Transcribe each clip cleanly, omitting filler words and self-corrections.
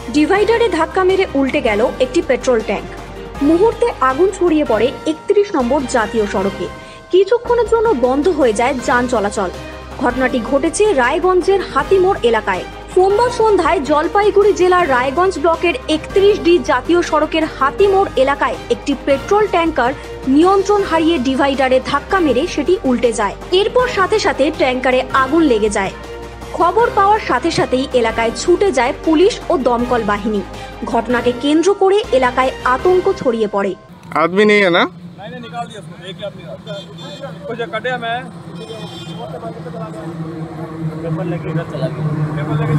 ডিভাইডারে ধাক্কা মেরে উল্টে গেল একটি পেট্রোল ট্যাঙ্ক। মুহূর্তে আগুন ছড়িয়ে পড়ে 31 নম্বর জাতীয় সড়কে। কিছুক্ষণের জন্য বন্ধ হয়ে যায় যান চলাচল। ঘটনাটি ঘটেছে রায়গঞ্জের হাতিমোড় এলাকায়। সোমবার সন্ধ্যায় জলপাইগুড়ি জেলার রায়গঞ্জ ব্লকের 31D জাতীয় সড়কের হাতিমোড় এলাকায় একটি পেট্রোল ট্যাঙ্কার নিয়ন্ত্রণ হারিয়ে ডিভাইডারে ধাক্কা মেরে সেটি উল্টে যায়। এরপর সাথে সাথে ট্যাঙ্কারে আগুন লেগে যায়। খবর পাওয়ার সাথে সাথেই এলাকায় ছুটে যায় পুলিশ ও দমকল বাহিনী। ঘটনাকে কেন্দ্র করে এলাকায় আতঙ্ক ছড়িয়ে পড়ে। आदमी नहीं है ना? नहीं निकाल दिया उसको, एक आदमी कुछ कटे मैं पेपर लेके इधर चला गया, पेपर लेके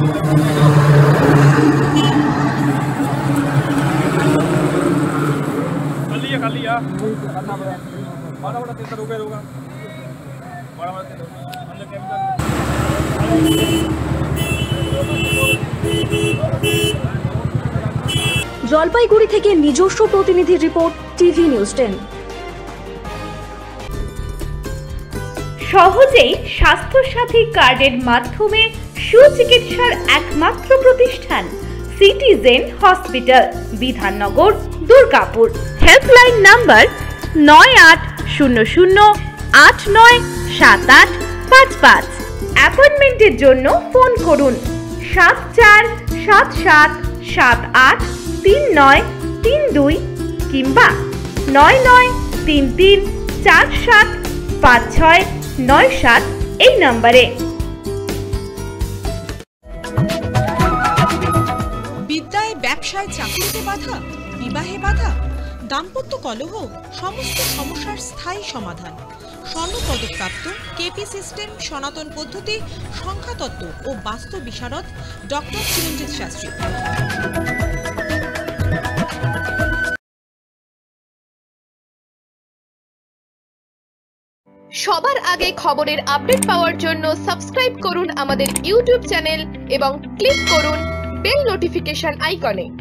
खाली लिया करना पड़ा, बड़ा बड़ा तेल रुका बड़ा बड़ा तेल अंदर केमिकल। জলপাইগুড়ি থেকে নিজস্ব প্রতিনিধির রিপোর্ট, টিভি নিউজ 10। সহজেই স্বাস্থ্যসাথী কার্ডের মাধ্যমে সুচিকিৎসার একমাত্র প্রতিষ্ঠান citizen hospital, Bidhannagar, Durgapur. Helpline number 9800897855। অ্যাপয়েন্টমেন্টের জন্য ফোন করুন 7477783932 কিংবা 9933475697 এই নম্বরে। বিদ্যায়, ব্যবসায়, চাকরিতে বাধা, বিবাহে বাধা, দাম্পত্য কলহ, সমস্ত সমস্যার স্থায়ী সমাধান। স্বর্ণপদকপ্রাপ্ত কেপি সিস্টেম, সনাতন পদ্ধতি, সংখ্যাতত্ত্ব ও বাস্তু বিশারদ ডক্টর চিরঞ্জিত শাস্ত্রী। সবার আগে খবরের আপডেট পাওয়ার জন্য সাবস্ক্রাইব করুন আমাদের ইউটিউব চ্যানেল এবং ক্লিক করুন বেল নোটিফিকেশন আইকনে।